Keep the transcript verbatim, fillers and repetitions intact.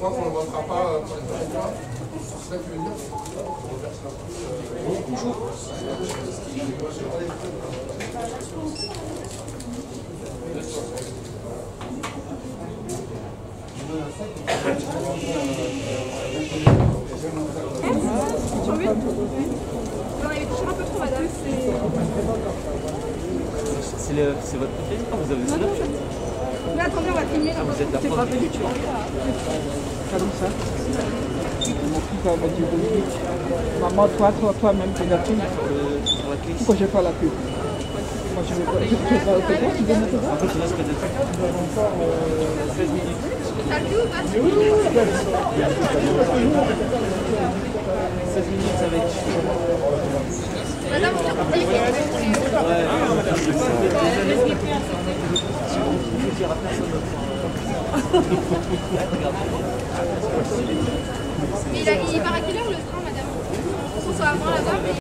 crois qu'on ne le votera pas euh, pour les prochaines fois. C'est ça que tu veux dire? Bonjour. Sur lui? Vous en avez touché un peu trop, madame. C'est le, c'est votre préféré? Ah, vous avez Non, non, je... Mais attendez, on va filmer. Ah, vous êtes la C'est prof pas de venu. culture. Comme ça. Mon fils va me dire oui. Maman, toi, toi, toi-même, tu l'as fait. Pourquoi je fais la pub? Moi, je ne vais pas. Je ne vais pas au côté. Tu veux mettre ça? En fait, il reste peut-être seize minutes. Ça le fait ou pas? seize minutes avec. Madame, on a compris. Ouais, c'est ça. Mais il, a, il part à quelle heure le train, madame? On soit avant là-bas, mais...